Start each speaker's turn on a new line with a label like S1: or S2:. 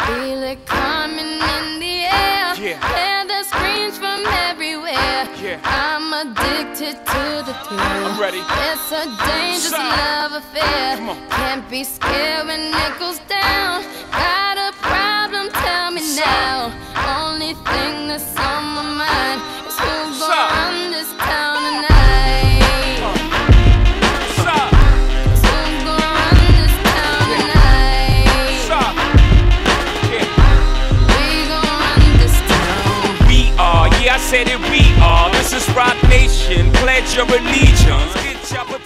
S1: Feel it coming in the air. Hear the screams from everywhere. I'm addicted to the thrill.
S2: I'm ready.
S1: It's a dangerous love affair. Can't be scared when it goes down. Got a problem? Tell me now. Only thing that's on my mind is who's gonna run this town tonight.
S2: I said it, we are. This is Rock Nation. Pledge your allegiance.